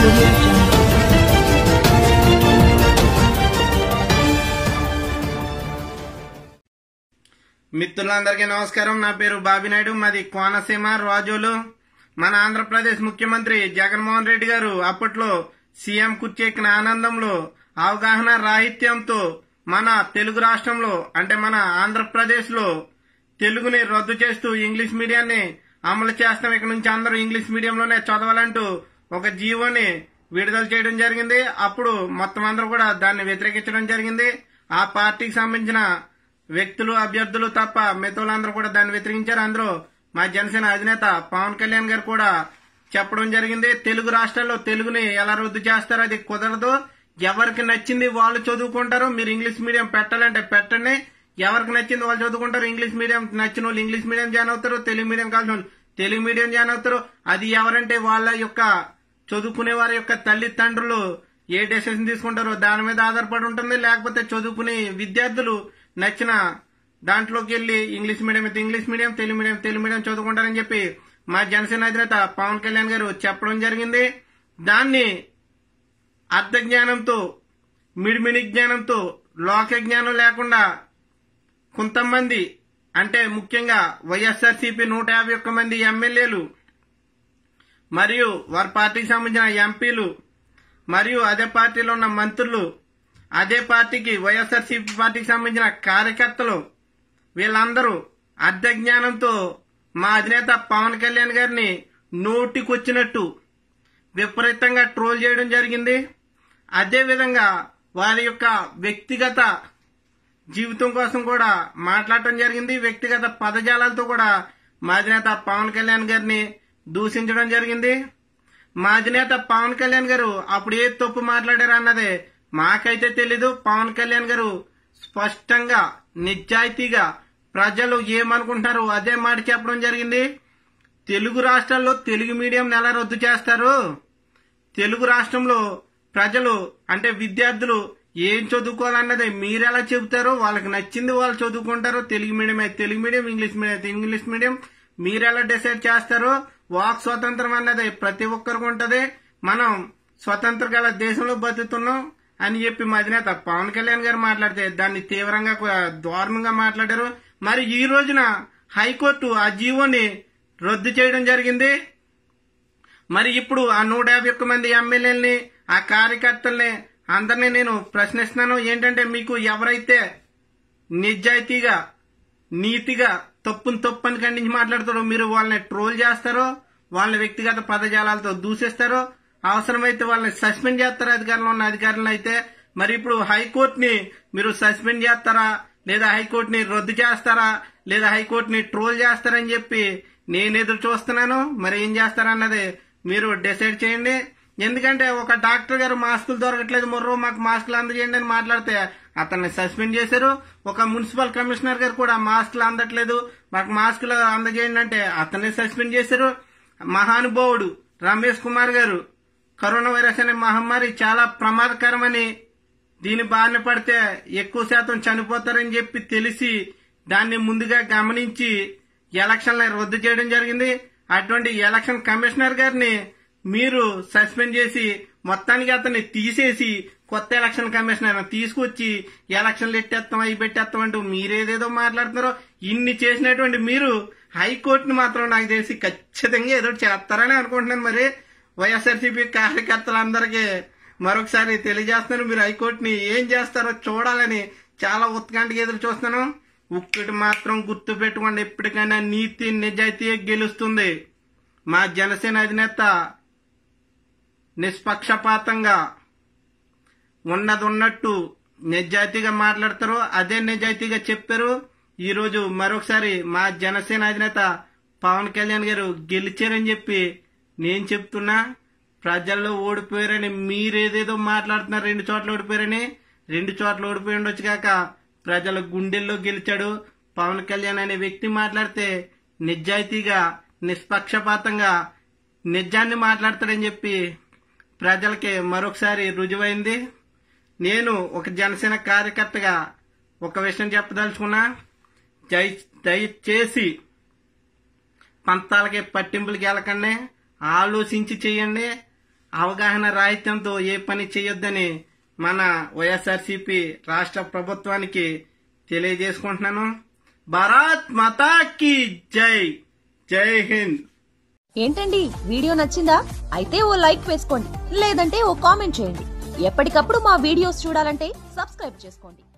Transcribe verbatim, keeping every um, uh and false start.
audio jungle. మిత్రులందరికీ నమస్కారం. నా పేరు బాబినాయుడు, మాది కోనసీమ రాజోలు. మన ఆంధ్రప్రదేశ్ ముఖ్యమంత్రి జగన్మోహన్ రెడ్డి గారు అప్పట్లో సీఎం కుర్చెక్కిన ఆనందంలో అవగాహన రాహిత్యంతో మన తెలుగు రాష్ట్రంలో అంటే మన ఆంధ్రప్రదేశ్ లో తెలుగుని రద్దు చేస్తూ ఇంగ్లీష్ మీడియాన్ని అమలు చేస్తాం, ఇక్కడ నుంచి అందరూ ఇంగ్లీష్ మీడియంలోనే చదవాలంటూ ఒక జీవోని విడుదల చేయడం జరిగింది. అప్పుడు మొత్తం అందరూ కూడా దాన్ని వ్యతిరేకించడం జరిగింది. ఆ పార్టీకి సంబంధించిన వ్యక్తులు అభ్యర్థులు తప్ప మిగతాలందరూ కూడా దాన్ని వ్యతిరేకించారు. అందులో మా జనసేన అధినేత పవన్ కళ్యాణ్ గారు కూడా చెప్పడం జరిగింది, తెలుగు రాష్ట్రాల్లో తెలుగుని ఎలా రద్దు చేస్తారో అది కుదరదు, ఎవరికి నచ్చింది వాళ్ళు చదువుకుంటారు, మీరు ఇంగ్లీష్ మీడియం పెట్టాలంటే పెట్టండి, ఎవరికి నచ్చింది వాళ్ళు చదువుకుంటారు, ఇంగ్లీష్ మీడియం నచ్చిన వాళ్ళు ఇంగ్లీష్ మీడియం జాయిన్ అవుతారు, తెలుగు మీడియం కావాల్సిన వాళ్ళు తెలుగు మీడియం జాయిన్ అవుతారు. అది ఎవరంటే వాళ్ళ యొక్క చదువుకునే వారి యొక్క తల్లిదండ్రులు ఏ డెసిషన్ తీసుకుంటారో దాని మీద ఆధారపడి ఉంటుంది. లేకపోతే చదువుకునే విద్యార్థులు నచ్చిన దాంట్లోకి వెళ్లి ఇంగ్లీష్ మీడియం అయితే English medium, Telugu medium Telugu medium చదువుకుంటారని చెప్పి మా జనసేన అధినేత పవన్ కళ్యాణ్ గారు చెప్పడం జరిగింది. దాన్ని అర్థ జ్ఞానంతో మిడిమిడి జ్ఞానంతో లోక జ్ఞానం లేకుండా కొంతమంది అంటే ముఖ్యంగా వైఎస్ఆర్సీపీ నూట యాభై ఒక్క మంది ఎమ్మెల్యేలు మరియు వారి పార్టీకి సంబంధించిన ఎంపీలు మరియు అదే పార్టీలో ఉన్న మంత్రులు, అదే పార్టీకి వైఎస్ఆర్సీపీ పార్టీకి సంబంధించిన కార్యకర్తలు వీళ్ళందరూ అర్థ జ్ఞానంతో మా అధినేత పవన్ కళ్యాణ్ గారిని నోటికొచ్చినట్టు విపరీతంగా ట్రోల్ చేయడం జరిగింది. అదేవిధంగా వారి యొక్క వ్యక్తిగత జీవితం కోసం కూడా మాట్లాడటం జరిగింది. వ్యక్తిగత పదజాలాలతో కూడా మా అధినేత పవన్ కళ్యాణ్ గారిని దూషించడం జరిగింది. మా అధినేత పవన్ కళ్యాణ్ గారు అప్పుడు ఏ తప్పు మాట్లాడారు అన్నదే మాకైతే తెలీదు. పవన్ కళ్యాణ్ గారు స్పష్టంగా నిజాయితీగా ప్రజలు ఏమనుకుంటారు అదే మాట చెప్పడం జరిగింది. తెలుగు రాష్ట్రాల్లో తెలుగు మీడియం ఎలా రద్దు చేస్తారు, తెలుగు రాష్ట్రంలో ప్రజలు అంటే విద్యార్థులు ఏం చదువుకోవాలన్నది మీరెలా చెబుతారు, వాళ్ళకి నచ్చింది వాళ్ళు చదువుకుంటారు, తెలుగు మీడియం అయితే తెలుగు మీడియం, ఇంగ్లీష్ మీడియం అయితే ఇంగ్లీష్ మీడియం మీరెలా డిసైడ్ చేస్తారు. వాక్ స్వతంత్రం అన్నది ప్రతి ఒక్కరికి ఉంటది, మనం స్వతంత్ర గల దేశంలో బతుకుతున్నాం అని చెప్పి మా అధినేత పవన్ కళ్యాణ్ గారు మాట్లాడితే దాన్ని తీవ్రంగా దారుణంగా మాట్లాడారు. మరి ఈ రోజున హైకోర్టు ఆ జీవోని రద్దు చేయడం జరిగింది. మరి ఇప్పుడు ఆ నూట యాభై ఒక్క మంది ఎమ్మెల్యేలని ఆ కార్యకర్తల్ని అందరినీ నేను ప్రశ్నిస్తున్నాను. ఏంటంటే మీకు ఎవరైతే నిజాయితీగా నీతిగా తప్పును తప్పని ఖండించి మాట్లాడతారో మీరు వాళ్ళని ట్రోల్ చేస్తారో, వాళ్ళ వ్యక్తిగత పదజాలాలతో దూషిస్తారో, అవసరమైతే వాళ్ళని సస్పెండ్ చేస్తారా అధికారంలో ఉన్న అధికారులను అయితే. మరి ఇప్పుడు హైకోర్టుని మీరు సస్పెండ్ చేస్తారా లేదా హైకోర్టుని రద్దు చేస్తారా లేదా హైకోర్టుని ట్రోల్ చేస్తారని చెప్పి నేను ఎదురు చూస్తున్నాను. మరి ఏం చేస్తారన్నది మీరు డిసైడ్ చేయండి. ఎందుకంటే ఒక డాక్టర్ గారు మాస్కులు దొరకట్లేదు, మొర్రో మాకు మాస్కులు అందజేయండి అని మాట్లాడితే అతన్ని సస్పెండ్ చేశారు. ఒక మున్సిపల్ కమిషనర్ గారు కూడా మాస్కులు అందట్లేదు మాకు మాస్కులు అందజేయండి అంటే అతన్ని సస్పెండ్ చేశారు. మహానుభావుడు రమేష్ కుమార్ గారు కరోనా వైరస్ అనే మహమ్మారి చాలా ప్రమాదకరమని, దీని బారిన పడితే ఎక్కువ శాతం చనిపోతారని చెప్పి తెలిసి దాన్ని ముందుగా గమనించి ఎలక్షన్లను రద్దు చేయడం జరిగింది. అటువంటి ఎలక్షన్ కమిషనర్ గారిని మీరు సస్పెండ్ చేసి మొత్తానికి అతన్ని తీసేసి కొత్త ఎలక్షన్ కమిషనర్ తీసుకొచ్చి ఎలక్షన్లు ఎట్టేస్తాం అవి పెట్టేస్తాం అంటూ మీరేదేదో మాట్లాడుతున్నారో. ఇన్ని చేసినటువంటి మీరు హైకోర్టుని మాత్రం నాకు తెలిసి ఖచ్చితంగా ఏదో చేస్తారని అనుకుంటున్నాను. మరి వైఎస్ఆర్సీపీ కార్యకర్తలందరికీ మరొకసారి తెలియజేస్తున్నాను, మీరు హైకోర్టుని ఏం చేస్తారో చూడాలని చాలా ఉత్కంఠగా ఎదురు చూస్తున్నాను. ఒక్కటి మాత్రం గుర్తు పెట్టుకోండి, ఎప్పటికైనా నీతి నిజాయితీ గెలుస్తుంది. మా జనసేన అధినేత నిష్పక్షపాతంగా ఉన్నది ఉన్నట్టు నిజాయితీగా మాట్లాడతారు, అదే నిజాయితీగా చెప్పారు. ఈ రోజు మరొకసారి మా జనసేన అధినేత పవన్ కళ్యాణ్ గారు గెలిచారని చెప్పి నేను చెప్తున్నా. ప్రజల్లో ఓడిపోయారని మీరేదేదో మాట్లాడుతున్నారు, రెండు చోట్ల ఓడిపోయారని. రెండు చోట్ల ఓడిపోయి ఉండొచ్చు కాక ప్రజల గుండెల్లో గెలిచాడు. పవన్ కళ్యాణ్ అనే వ్యక్తి మాట్లాడితే నిజాయితీగా నిష్పక్షపాతంగా నిజాన్ని మాట్లాడతాడని చెప్పి ప్రజలకి మరొకసారి రుజువైంది. నేను ఒక జనసేన కార్యకర్తగా ఒక విషయం చెప్పదలుచుకున్నా, దయచేసి పంతాలకి పట్టింపులకి వెళ్ళకండి, ఆలోచించి చేయండి. అవగాహన రాహిత్యంతో ఏ పని చేయొద్దని మన వైఎస్ఆర్సీపీ రాష్ట్ర ప్రభుత్వానికి తెలియజేసుకుంటున్నాను. భారత్ మాతా కీ జై. జై హింద్. ఏంటండి వీడియో నచ్చిందా? అయితే ఓ లైక్ వేసుకోండి, లేదంటే ఓ కామెంట్ చేయండి. ఎప్పటికప్పుడు మా వీడియోస్ చూడాలంటే సబ్స్క్రైబ్ చేసుకోండి.